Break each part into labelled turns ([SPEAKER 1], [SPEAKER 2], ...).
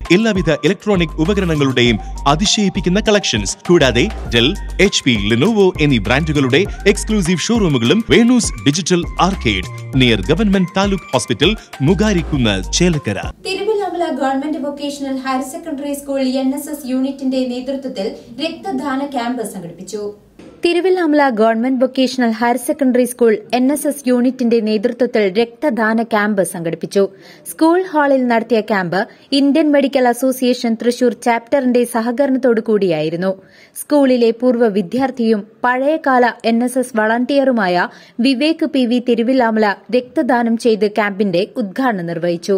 [SPEAKER 1] എല്ലാവിധ ഇലക്ട്രോണിക് ഉപകരണങ്ങളുടെയും അതിശയിപ്പിക്കുന്ന കളക്ഷൻസ് കൂടാതെ ഡെൽ, HP, ലെനോവോ എന്നീ ബ്രാൻഡുകളുടെ എക്സ്ക്ലൂസീവ് ഷോറൂമുകളും Venus digital arcade near government taluk hospital, Mugarikkunnu, Chelakkara.
[SPEAKER 2] Thiruvillamala government vocational higher secondary school NSS യൂണിറ്റിന്റെ നേതൃത്വത്തിൽ രക്തദാന ക്യാമ്പ് സംഘടിപ്പിച്ചു. Thiruvillamala government vocational higher secondary school NSS യൂണിറ്റിന്റെ നേതൃത്വത്തിൽ രക്തദാന ക്യാമ്പ് സംഘടിപ്പിച്ചു. സ്കൂൾ ഹാളിൽ നടത്തിയ camp Indian medical association Thrissur ചാപ്റ്ററിന്റെ സഹകരണത്തോടുകൂടിയായിരുന്നു. സ്കൂളിലെ പൂർവ്വ വിദ്യാർത്ഥിയും പഴയകാല NSS വളണ്ടിയറുമായ വിവേക് PV തിരുവില്ലാമല രക്തദാനം ചെയ്ത് ക്യാമ്പിന്റെ ഉദ്ഘാടനം നിർവഹിച്ചു.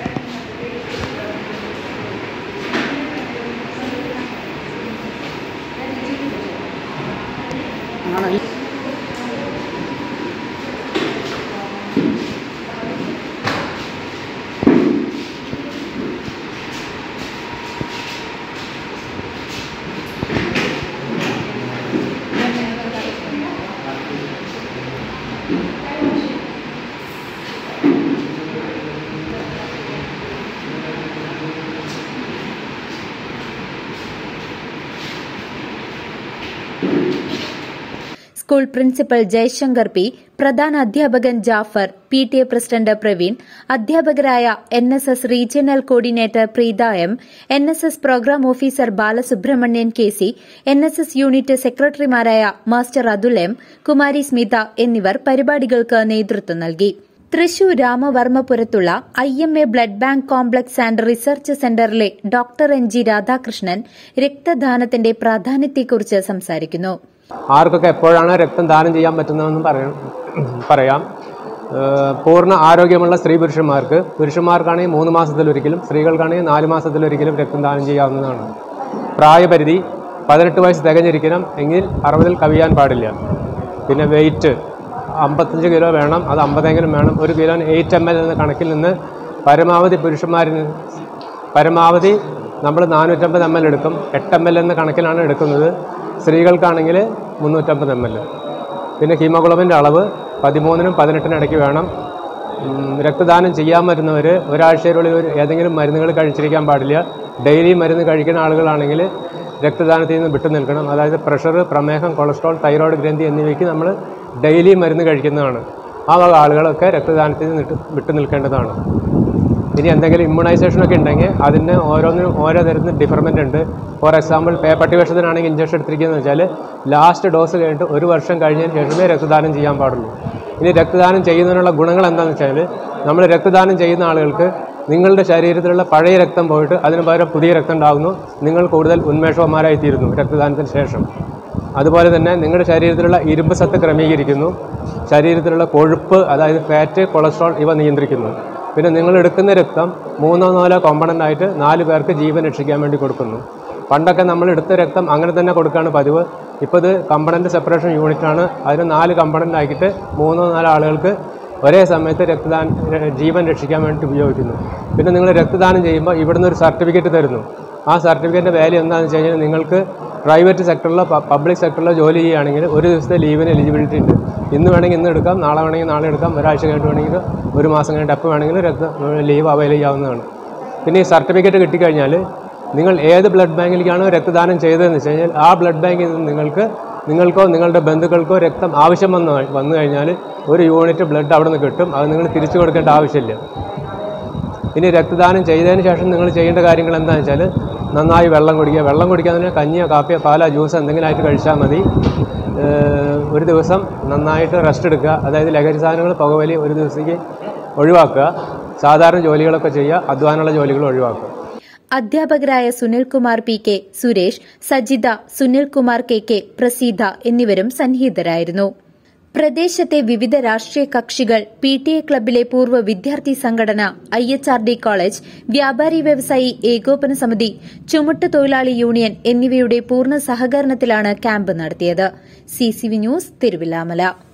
[SPEAKER 2] സ്കൂൾ പ്രിൻസിപ്പൽ ജയശങ്കർ P, പ്രധാന അധ്യാപകൻ ജാഫർ, PTA പ്രസിഡന്റ് പ്രവീൺ, അധ്യാപകരായ NSS regional coordinator Preetha M, NSS program officer Balasubramanian KC, NSS unit സെക്രട്ടറിമാരായ മാസ്റ്റർ അതുൽ M, കുമാരി സ്മിത എന്നിവർ പരിപാടികൾക്ക് നേതൃത്വം നൽകി. തൃശൂർ രാമവർമ്മപുരത്തുള്ള IMA blood bank complex and research സെന്ററിലെ ഡോക്ടർ NG രാധാകൃഷ്ണൻ രക്തദാനത്തിന്റെ പ്രാധാന്യത്തെക്കുറിച്ച് സംസാരിക്കുന്നു.
[SPEAKER 3] ആർക്കൊക്കെ എപ്പോഴാണ് രക്തം ദാനം ചെയ്യാൻ പറ്റുന്നതെന്നും പറയാം. പൂർണ്ണ ആരോഗ്യമുള്ള സ്ത്രീ പുരുഷന്മാർക്കാണെങ്കിൽ 3 മാസത്തിലൊരിക്കലും, സ്ത്രീകൾക്കാണെങ്കിൽ 4 മാസത്തിലൊരിക്കലും രക്തം ദാനം ചെയ്യാവുന്നതാണ്. പ്രായപരിധി 18 വയസ്സ് തികഞ്ഞിരിക്കണം എങ്കിൽ 60-ൽ കവിയാൻ പാടില്ല. പിന്നെ വെയിറ്റ് 55 കിലോ വേണം, അത് 50 വേണം. 1 കിലോന് 8 ml എന്ന കണക്കിൽ നിന്ന് പരമാവധി നമ്മൾ 450 ml എടുക്കും. 8 ml എന്ന കണക്കിലാണ് എടുക്കുന്നത്. സ്ത്രീകൾക്കാണെങ്കിൽ 350 ml. പിന്നെ ഹീമോഗ്ലോബിൻ്റെ അളവ് 13-നും 18-നും ഇടയ്ക്ക് വേണം. രക്തദാനം ചെയ്യാൻ വരുന്നവർ ഒരാഴ്ചയിലുള്ളിൽ ഏതെങ്കിലും മരുന്നുകൾ കഴിച്ചിരിക്കാൻ പാടില്ല. ഡെയിലി മരുന്ന് കഴിക്കുന്ന ആളുകളാണെങ്കിൽ രക്തദാനത്തിൽ നിന്ന് വിട്ടു നിൽക്കണം. അതായത് പ്രഷർ, പ്രമേഹം, കൊളസ്ട്രോൾ, തൈറോയ്ഡ് ഗ്രന്ഥി എന്നിവയ്ക്ക് നമ്മൾ ഡെയിലി മരുന്ന് കഴിക്കുന്നതാണ്. ആ വക ആളുകളൊക്കെ രക്തദാനത്തിൽ നിന്ന് വിട്ടു നിൽക്കേണ്ടതാണ്. ഇനി എന്തെങ്കിലും ഇമ്മ്യൂണൈസേഷനൊക്കെ ഉണ്ടെങ്കിൽ അതിന് ഓരോന്നിനും ഓരോ തരത്തിൽ ഡിഫർമെൻ്റ് ഉണ്ട്. ഫോർ എക്സാമ്പിൾ പേപ്പട്ടിവേഷത്തിനാണെങ്കിൽ ഇഞ്ചക്ഷൻ എടുത്തിരിക്കുന്നതെന്ന് വെച്ചാൽ ലാസ്റ്റ് ഡോസ് കഴിഞ്ഞിട്ട് 1 വർഷം കഴിഞ്ഞതിന് ശേഷമേ രക്തദാനം ചെയ്യാൻ പാടുള്ളൂ. ഇനി രക്തദാനം ചെയ്യുന്നതിനുള്ള ഗുണങ്ങൾ എന്താണെന്ന് വെച്ചാൽ, നമ്മൾ രക്തദാനം ചെയ്യുന്ന ആളുകൾക്ക് നിങ്ങളുടെ ശരീരത്തിലുള്ള പഴയ രക്തം പോയിട്ട് അതിന് പകരം പുതിയ രക്തം ഉണ്ടാകുന്നു. നിങ്ങൾ കൂടുതൽ ഉന്മേഷവന്മാരായിത്തീരുന്നു രക്തദാനത്തിന് ശേഷം. അതുപോലെ തന്നെ നിങ്ങളുടെ ശരീരത്തിലുള്ള ഇരുമ്പ് സത്ത് ക്രമീകരിക്കുന്നു. ശരീരത്തിലുള്ള കൊഴുപ്പ്, അതായത് ഫാറ്റ്, കൊളസ്ട്രോൾ ഇവ നിയന്ത്രിക്കുന്നു. പിന്നെ നിങ്ങൾ എടുക്കുന്ന രക്തം 3-4 കോമ്പണൻ്റ് ആയിട്ട് 4 പേർക്ക് ജീവൻ രക്ഷിക്കാൻ വേണ്ടി കൊടുക്കുന്നു. പണ്ടൊക്കെ നമ്മൾ എടുത്ത രക്തം അങ്ങനെ തന്നെ കൊടുക്കുകയാണ് പതിവ്. ഇപ്പോൾ ഇത് കമ്പണൻ്റ് സെപ്പറേഷൻ യൂണിറ്റാണ്. അതിന് 4 കമ്പണൻ്റ് ആക്കിയിട്ട് 3-4 ആളുകൾക്ക് ഒരേ സമയത്ത് ജീവൻ രക്ഷിക്കാൻ വേണ്ടി ഉപയോഗിക്കുന്നു. പിന്നെ നിങ്ങൾ രക്തദാനം ചെയ്യുമ്പോൾ ഇവിടുന്ന് ഒരു സർട്ടിഫിക്കറ്റ് തരുന്നു. ആ സർട്ടിഫിക്കറ്റിൻ്റെ വാല്യൂ എന്താണെന്ന് വെച്ച് കഴിഞ്ഞാൽ, നിങ്ങൾക്ക് പ്രൈവറ്റ് സെക്ടറിലോ പബ്ലിക് സെക്ടറിലോ ജോലി ചെയ്യുകയാണെങ്കിൽ 1 ദിവസത്തെ ലീവിന് എലിജിബിലിറ്റി ഉണ്ട്. ഇന്ന് വേണമെങ്കിൽ ഇന്ന് എടുക്കാം, നാളെ വേണമെങ്കിൽ നാളെ എടുക്കാം, ഒരാഴ്ച കഴിഞ്ഞിട്ട് വേണമെങ്കിൽ 1 മാസം കഴിഞ്ഞിട്ട് എപ്പോൾ വേണമെങ്കിലും ലീവ് അവൈൽ ചെയ്യാവുന്നതാണ്. പിന്നെ ഈ സർട്ടിഫിക്കറ്റ് കിട്ടിക്കഴിഞ്ഞാൽ നിങ്ങൾ ഏത് ബ്ലഡ് ബാങ്കിലേക്കാണോ രക്തദാനം ചെയ്തതെന്ന് വെച്ച് കഴിഞ്ഞാൽ ആ ബ്ലഡ് ബാങ്കിൽ നിന്ന് നിങ്ങൾക്കോ നിങ്ങളുടെ ബന്ധുക്കൾക്കോ രക്തം ആവശ്യം വന്നു കഴിഞ്ഞാൽ 1 യൂണിറ്റ് ബ്ലഡ് അവിടെ നിന്ന് കിട്ടും. അത് നിങ്ങൾ തിരിച്ചു കൊടുക്കേണ്ട ആവശ്യമില്ല. ഇനി രക്തദാനം ചെയ്തതിന് ശേഷം നിങ്ങൾ ചെയ്യേണ്ട കാര്യങ്ങൾ എന്താണെന്ന് വെച്ചാൽ, നന്നായി വെള്ളം കുടിക്കുക. വെള്ളം കുടിക്കാതെ കഞ്ഞിയോ കാപ്പിയോ പാലോ ജ്യൂസോ എന്തെങ്കിലും ആയിട്ട് കഴിച്ചാൽ മതി. 1 ദിവസം നന്നായിട്ട് റെസ്റ്റ് എടുക്കുക. അതായത് ലഹരി സാധനങ്ങൾ, പുകവലി 1 ദിവസത്തേക്ക് ഒഴിവാക്കുക. സാധാരണ ജോലികളൊക്കെ ചെയ്യുക, അധ്വാനമുള്ള ജോലികൾ ഒഴിവാക്കുക.
[SPEAKER 2] അധ്യാപകരായ സുനിൽകുമാർ PK, സുരേഷ്, സജിത, സുനിൽകുമാർ KK, പ്രസീത എന്നിവരും സന്നിഹിതരായിരുന്നു. പ്രദേശത്തെ വിവിധ രാഷ്ട്രീയ കക്ഷികൾ, PTA ക്ലബിലെ പൂർവ്വ വിദ്യാർത്ഥി സംഘടന, IHRD കോളേജ്, വ്യാപാരി വ്യവസായി ഏകോപന സമിതി, ചുമട്ടുതൊഴിലാളി യൂണിയൻ എന്നിവയുടെ പൂർണ്ണ സഹകരണത്തിലാണ് ക്യാമ്പ് നടത്തിയത്. CCV news, Thiruvilwamala.